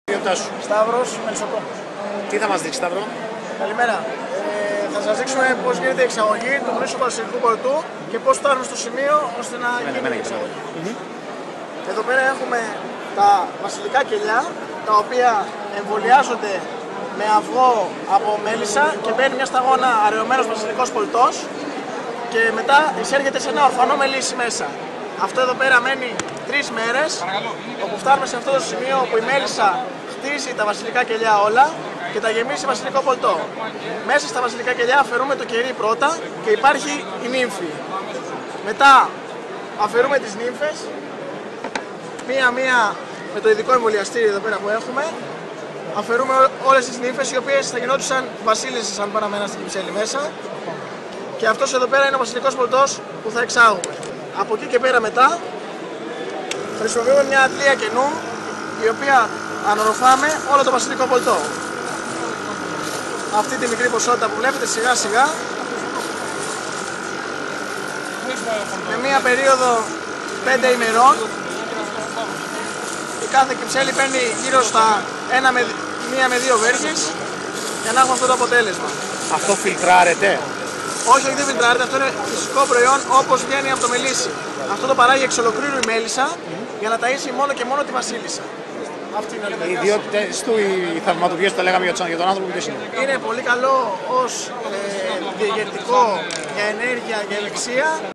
Ποιότητά σου. Σταύρος Μελισσοκόμος. Τι θα μας δείξει, Σταύρο? Καλημέρα. Θα σας δείξουμε πώς γίνεται η εξαγωγή του γνήσιου βασιλικού πορτού και πώς φτάνουμε στο σημείο ώστε να γίνει η εξαγωγή. Εδώ πέρα έχουμε τα βασιλικά κελιά, τα οποία εμβολιάζονται με αυγό από μέλισσα και μπαίνει μια σταγόνα αραιωμένος βασιλικός πολτός και μετά εισέρχεται σε ένα ορφανό μελίσι μέσα. Αυτό εδώ πέρα μένει 3 μέρες, όπου φτάνουμε σε αυτό το σημείο όπου η μέλισσα χτίζει τα βασιλικά κελιά όλα και τα γεμίσει βασιλικό πολτό. Μέσα στα βασιλικά κελιά αφαιρούμε το κερί πρώτα και υπάρχει η νύμφη. Μετά αφαιρούμε τις νύμφες, μία-μία με το ειδικό εμβολιαστήριο εδώ πέρα που έχουμε. Αφαιρούμε όλες τις νύμφες οι οποίες θα γινόντουσαν βασίλισσες αν πάνε στην Κυψέλη μέσα. Και αυτός εδώ πέρα είναι ο βασιλικός πολτός που θα εξάγουμε. Από εκεί και πέρα μετά χρησιμοποιούμε μια αντλία καινού η οποία ανορροφάμε όλο το βασιλικό πολτό. Αυτή τη μικρή ποσότητα που βλέπετε σιγά σιγά με μια περίοδο 5 ημερών η κάθε Κυψέλη παίρνει γύρω στα 1 με 2 βέρχες για να έχουμε αυτό το αποτέλεσμα. Αυτό φιλτράρεται? Όχι, δεν φιλτράρεται, αυτό είναι φυσικό προϊόν όπως βγαίνει από το μελίσι. Αυτό το παράγει εξ ολοκλήρου η μέλισσα για να ταΐσει μόνο και μόνο τη βασίλισσα. Αυτή είναι η ιδιότητες του, οι θαυματουργίες που τα λέγαμε για τον άνθρωπο, ποιος είναι? Είναι πολύ καλό ως διαγερτικό για ενέργεια, για ελεξία.